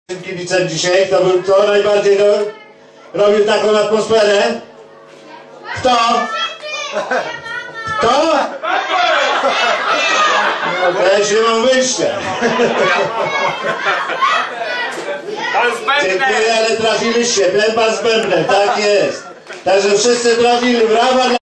kibicem dzisiaj. Kto najbardziej robił taką atmosferę? Kto? Kto? Też nie mam wyjścia. Dziękuję, ale trafiliście. Ten pan z bębnem, tak jest. Także wszyscy trafili. Brawa.